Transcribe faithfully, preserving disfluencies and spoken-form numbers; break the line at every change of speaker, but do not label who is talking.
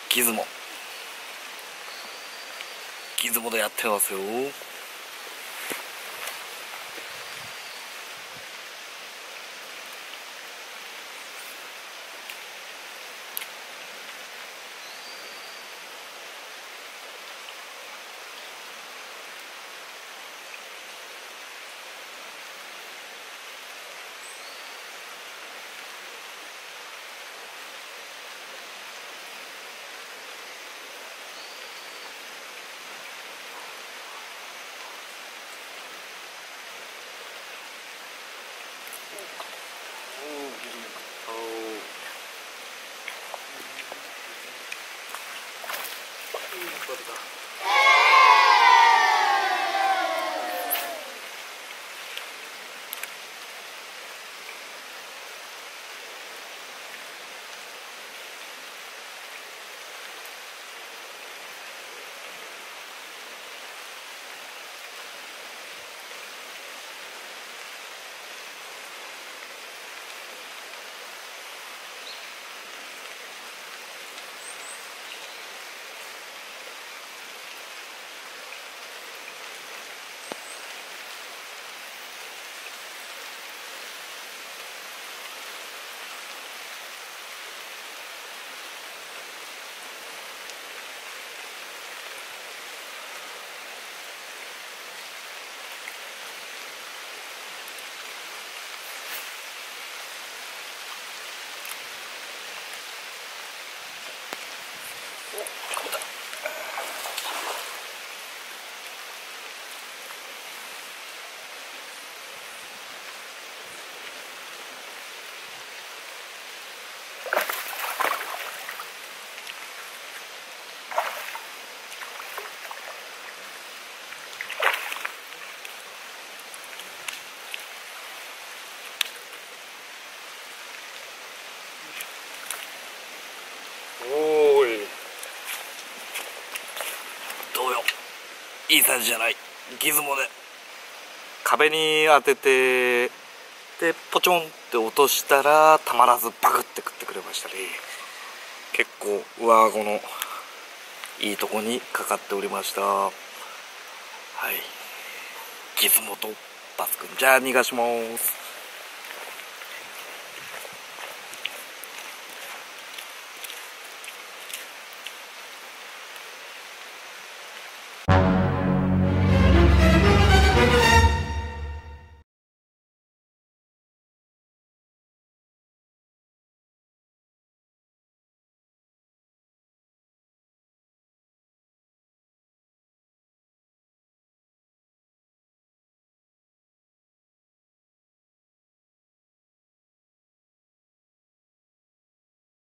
ギズモギズモでやってますよ。おーい、どうよ、いい感じじゃない？ギズモで壁に当てて、でポチョンって落としたらたまらずバクって食ってくれましたね。結構上顎のいいとこにかかっておりました。はい、ギズモとバス君、じゃあ逃がします。